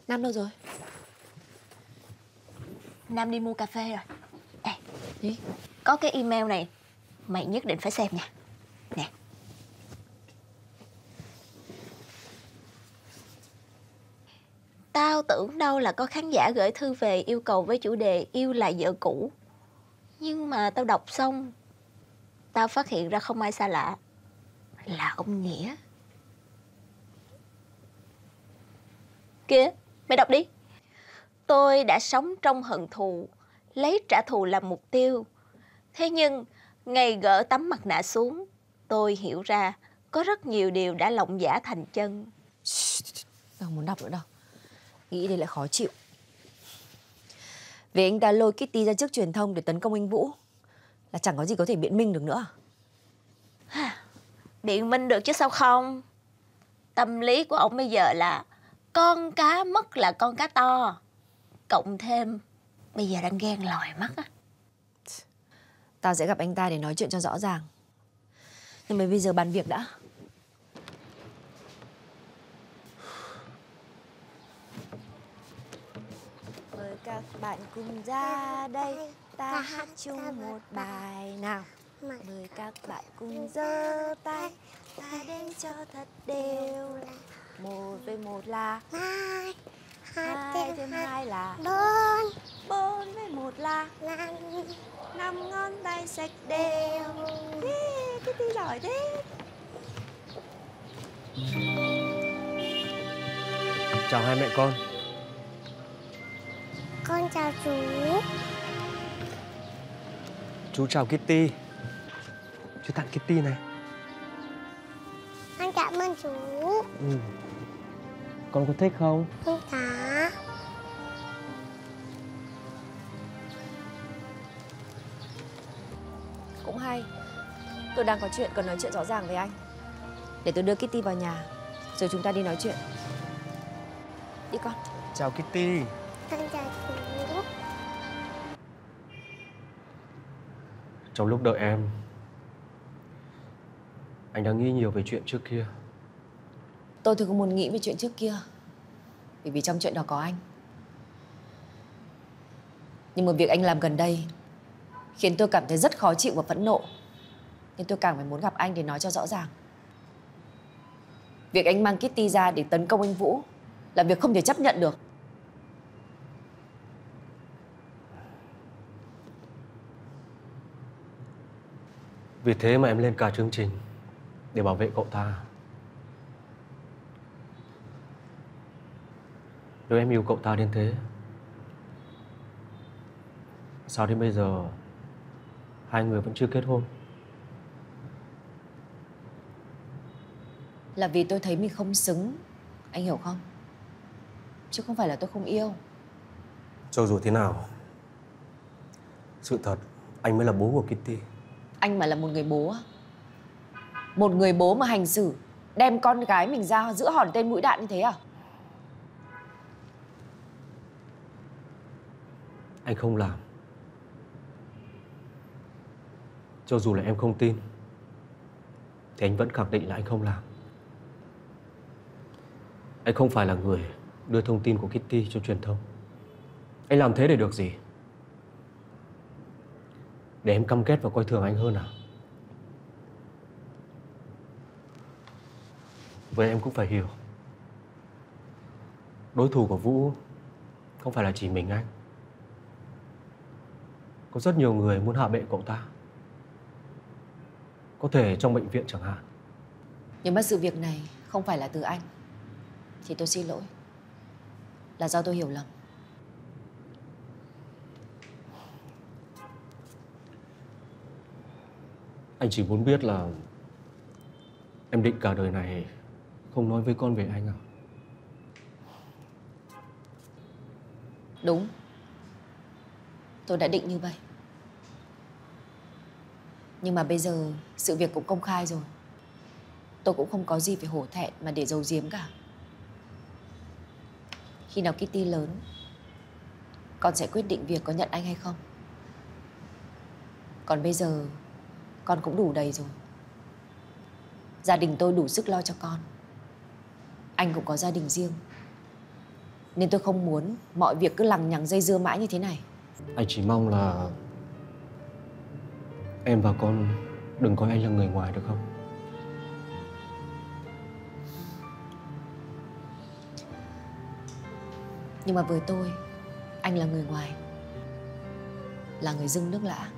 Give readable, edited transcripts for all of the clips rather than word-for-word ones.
Nam đâu rồi? Nam đi mua cà phê rồi. Ê, Gì? có cái email này mày nhất định phải xem nha. Nè. Tao tưởng đâu là có khán giả gửi thư về yêu cầu với chủ đề yêu là vợ cũ. Nhưng mà tao đọc xong, tao phát hiện ra không ai xa lạ, là ông Nghĩa. Kìa, mày đọc đi. Tôi đã sống trong hận thù, lấy trả thù làm mục tiêu. Thế nhưng, ngày gỡ tấm mặt nạ xuống, tôi hiểu ra có rất nhiều điều đã lộng giả thành chân. Tao không muốn đọc nữa đâu. Nghĩ đây lại khó chịu. Vì anh ta lôi Kitty ra trước truyền thông để tấn công anh Vũ, là chẳng có gì có thể biện minh được nữa. Biện minh được chứ sao không? Tâm lý của ông bây giờ là con cá mất là con cá to. Cộng thêm bây giờ đang ghen lòi mắt á. Tao sẽ gặp anh ta để nói chuyện cho rõ ràng. Nhưng mà bây giờ bàn việc đã. Mời các bạn cùng ra đây, ta hát chung một bài nào. Mời các bạn cùng giơ tay, ta đếm cho thật đều. 1 với 1 là 2, 2 thêm 2 là 4, 4 với 1 là 5 ngón tay sạch đều. Kitty giỏi thế. Chào hai mẹ con. Con chào chú. Chú chào Kitty. Chú tặng Kitty này. Con cảm ơn chú. Con có thích không? Không có. Cũng hay. Tôi đang có chuyện cần nói chuyện rõ ràng với anh. Để tôi đưa Kitty vào nhà, rồi chúng ta đi nói chuyện. Đi con. Chào Kitty. Con chào chú. Trong lúc đợi em, anh đang nghĩ nhiều về chuyện trước kia. Tôi thì không muốn nghĩ về chuyện trước kia, bởi vì trong chuyện đó có anh. Nhưng mà việc anh làm gần đây khiến tôi cảm thấy rất khó chịu và phẫn nộ. Nên tôi càng phải muốn gặp anh để nói cho rõ ràng. Việc anh mang Kitty ra để tấn công anh Vũ là việc không thể chấp nhận được. Vì thế mà em lên cả chương trình để bảo vệ cậu ta. Nếu em yêu cậu ta đến thế, sao đến bây giờ hai người vẫn chưa kết hôn? Là vì tôi thấy mình không xứng, anh hiểu không? Chứ không phải là tôi không yêu. Cho dù thế nào, sự thật anh mới là bố của Kitty. Anh mà là một người bố á? Một người bố mà hành xử đem con gái mình ra giữa hòn tên mũi đạn như thế à? Anh không làm. Cho dù là em không tin, thì anh vẫn khẳng định là anh không làm. Anh không phải là người đưa thông tin của Kitty cho truyền thông. Anh làm thế để được gì? Để em căm ghét và coi thường anh hơn à? Vậy em cũng phải hiểu, đối thủ của Vũ không phải là chỉ mình anh. Có rất nhiều người muốn hạ bệ cậu ta. Có thể trong bệnh viện chẳng hạn. Nhưng mà sự việc này không phải là từ anh, thì tôi xin lỗi. Là do tôi hiểu lầm. Anh chỉ muốn biết là em định cả đời này không nói với con về anh à? Đúng. Tôi đã định như vậy. Nhưng mà bây giờ sự việc cũng công khai rồi. Tôi cũng không có gì phải hổ thẹn mà để giấu giếm cả. Khi nào Kitty lớn, con sẽ quyết định việc có nhận anh hay không. Còn bây giờ con cũng đủ đầy rồi. Gia đình tôi đủ sức lo cho con. Anh cũng có gia đình riêng. Nên tôi không muốn mọi việc cứ lằng nhằng dây dưa mãi như thế này. Anh chỉ mong là em và con đừng coi anh là người ngoài được không? Nhưng mà với tôi, anh là người ngoài, là người dưng nước lã.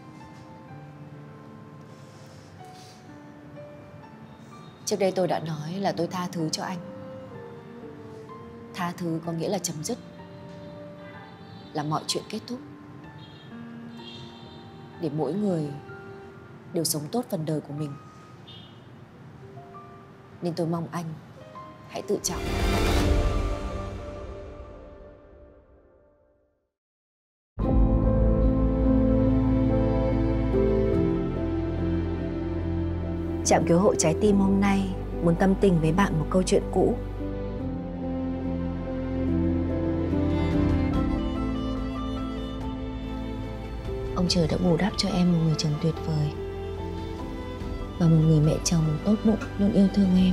Trước đây tôi đã nói là tôi tha thứ cho anh. Tha thứ có nghĩa là chấm dứt, là mọi chuyện kết thúc, để mỗi người đều sống tốt phần đời của mình. Nên tôi mong anh hãy tự trọng. Trạm cứu hộ trái tim hôm nay muốn tâm tình với bạn một câu chuyện cũ. Ông trời đã bù đắp cho em một người chồng tuyệt vời và một người mẹ chồng tốt bụng luôn yêu thương em.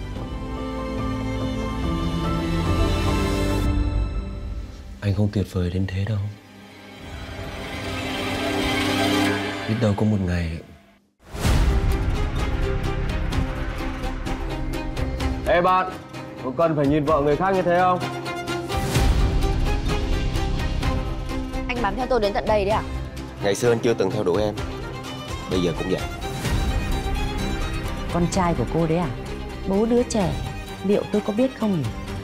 Anh không tuyệt vời đến thế đâu. Biết đâu có một ngày. Ê bạn, có cần phải nhìn vợ người khác như thế không? Anh bám theo tôi đến tận đây đấy à? Ngày xưa anh chưa từng theo đuổi em, bây giờ cũng vậy. Con trai của cô đấy à? Bố đứa trẻ, liệu tôi có biết không nhỉ?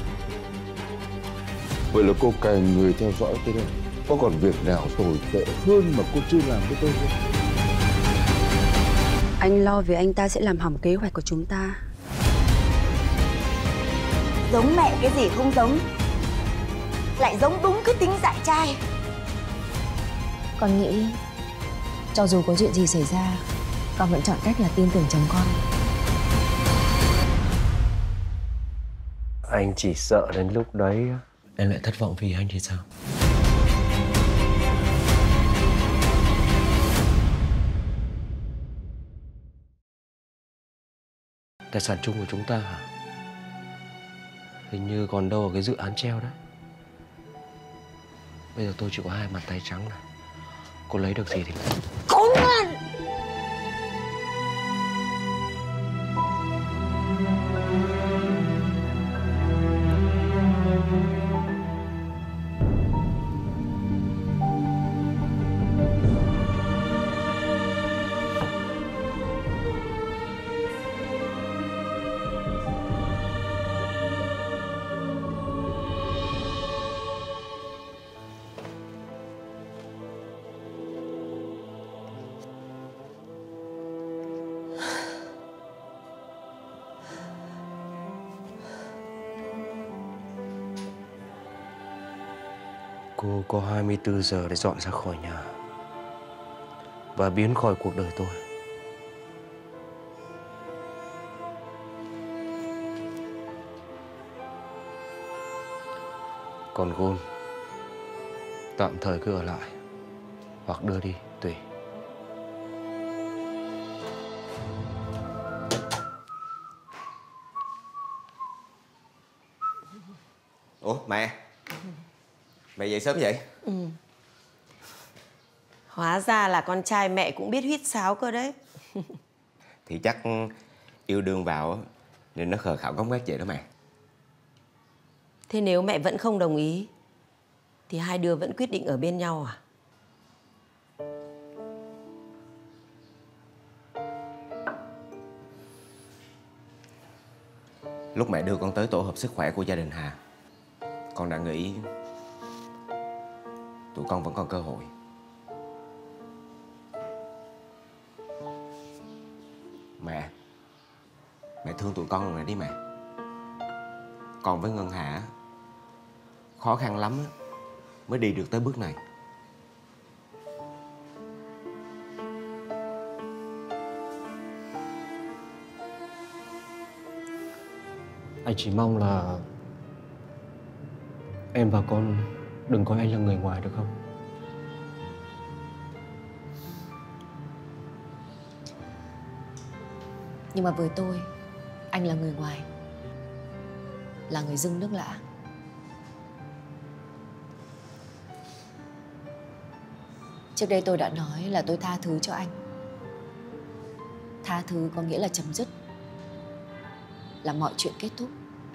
Vậy là cô cài người theo dõi tôi đây. Có còn việc nào tồi tệ hơn mà cô chưa làm với tôi không? Anh lo vì anh ta sẽ làm hỏng kế hoạch của chúng ta. Giống mẹ cái gì không giống, lại giống đúng cái tính dại trai. Con nghĩ cho dù có chuyện gì xảy ra, con vẫn chọn cách là tin tưởng chồng con. Anh chỉ sợ đến lúc đấy em lại thất vọng vì anh thì sao? Tài sản chung của chúng ta hả? Hình như còn đâu ở cái dự án treo đấy. Bây giờ tôi chỉ có 2 bàn tay trắng này. Cô lấy được gì thì lấy. Khốn nạn! Cô có 24 giờ để dọn ra khỏi nhà và biến khỏi cuộc đời tôi. Còn Gold, tạm thời cứ ở lại hoặc đưa đi, tùy. Ủa mẹ, mẹ dậy sớm vậy? Hóa ra là con trai mẹ cũng biết huýt sáo cơ đấy. Thì chắc yêu đương vào nên nó khờ khạo ngốc nghếch vậy đó mẹ. Thế nếu mẹ vẫn không đồng ý thì hai đứa vẫn quyết định ở bên nhau à? Lúc mẹ đưa con tới tổ hợp sức khỏe của gia đình Hà, con đã nghĩ tụi con vẫn còn cơ hội. Mẹ thương tụi con rồi đi mẹ. Còn với Ngân Hà, khó khăn lắm mới đi được tới bước này. Anh chỉ mong là em và con đừng coi anh là người ngoài được không? Nhưng mà với tôi, anh là người ngoài, là người dưng nước lã. Trước đây tôi đã nói là tôi tha thứ cho anh. Tha thứ có nghĩa là chấm dứt, là mọi chuyện kết thúc,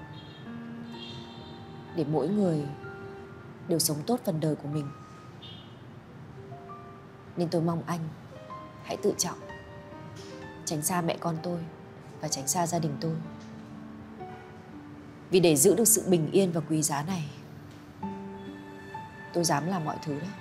để mỗi người đều sống tốt phần đời của mình. Nên tôi mong anh hãy tự trọng, tránh xa mẹ con tôi và tránh xa gia đình tôi. Vì để giữ được sự bình yên và quý giá này, tôi dám làm mọi thứ đấy.